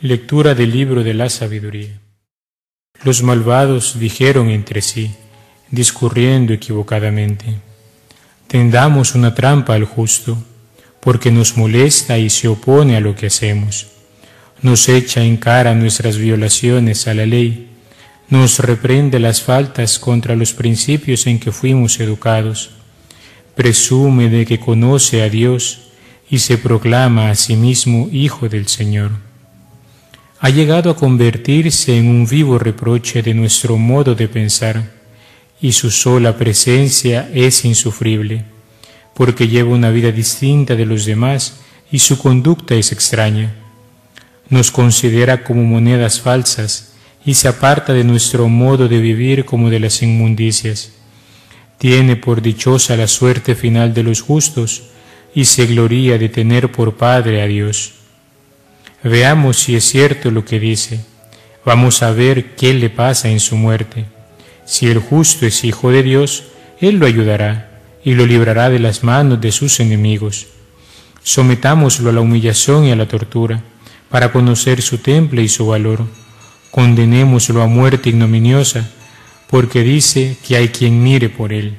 Lectura del libro de la sabiduría. Los malvados dijeron entre sí, discurriendo equivocadamente: tendamos una trampa al justo, porque nos molesta y se opone a lo que hacemos. Nos echa en cara nuestras violaciones a la ley, nos reprende las faltas contra los principios en que fuimos educados, presume de que conoce a Dios y se proclama a sí mismo Hijo del Señor. Ha llegado a convertirse en un vivo reproche de nuestro modo de pensar, y su sola presencia es insufrible, porque lleva una vida distinta de los demás y su conducta es extraña. Nos considera como monedas falsas y se aparta de nuestro modo de vivir como de las inmundicias. Tiene por dichosa la suerte final de los justos y se gloría de tener por Padre a Dios. Veamos si es cierto lo que dice. Vamos a ver qué le pasa en su muerte. Si el justo es hijo de Dios, Él lo ayudará y lo librará de las manos de sus enemigos. Sometámoslo a la humillación y a la tortura, para conocer su temple y su valor. Condenémoslo a muerte ignominiosa, porque dice que hay quien mire por él.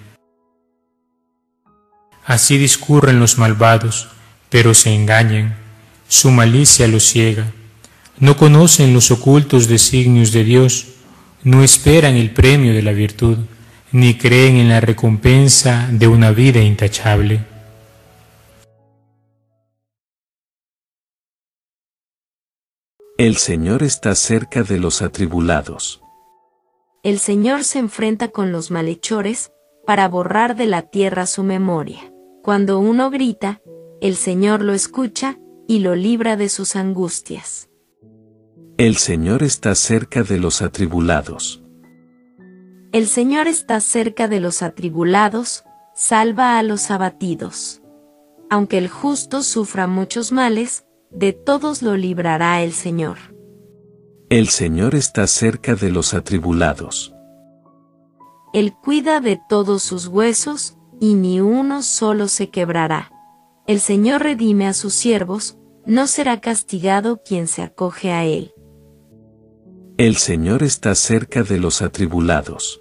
Así discurren los malvados, pero se engañan. Su malicia los ciega. No conocen los ocultos designios de Dios, no esperan el premio de la virtud, ni creen en la recompensa de una vida intachable. El Señor está cerca de los atribulados. El Señor se enfrenta con los malhechores para borrar de la tierra su memoria. Cuando uno grita, el Señor lo escucha y lo libra de sus angustias. El Señor está cerca de los atribulados. El Señor está cerca de los atribulados, salva a los abatidos. Aunque el justo sufra muchos males, de todos lo librará el Señor. El Señor está cerca de los atribulados. Él cuida de todos sus huesos, y ni uno solo se quebrará. El Señor redime a sus siervos, no será castigado quien se acoge a Él. El Señor está cerca de los atribulados.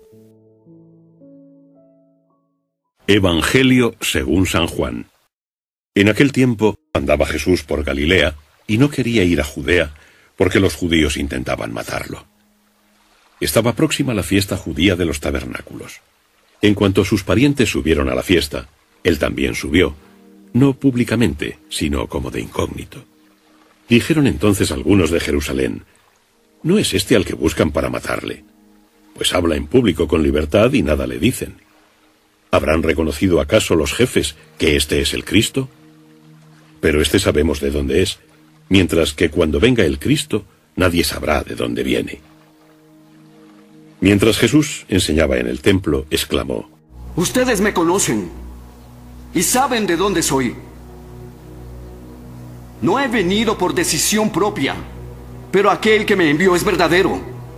Evangelio según San Juan. En aquel tiempo andaba Jesús por Galilea y no quería ir a Judea porque los judíos intentaban matarlo. Estaba próxima la fiesta judía de los tabernáculos. En cuanto sus parientes subieron a la fiesta, él también subió, no públicamente, sino como de incógnito. Dijeron entonces algunos de Jerusalén: ¿no es este al que buscan para matarle? Pues habla en público con libertad y nada le dicen. ¿Habrán reconocido acaso los jefes que este es el Cristo? Pero este sabemos de dónde es, mientras que cuando venga el Cristo, nadie sabrá de dónde viene. Mientras Jesús enseñaba en el templo, exclamó: Ustedes me conocen y saben de dónde soy. No he venido por decisión propia, pero aquel que me envió es verdadero,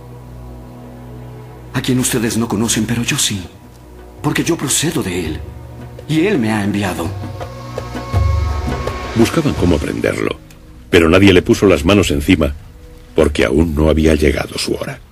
a quien ustedes no conocen, pero yo sí, porque yo procedo de él, y él me ha enviado. Buscaban cómo prenderlo, pero nadie le puso las manos encima, porque aún no había llegado su hora.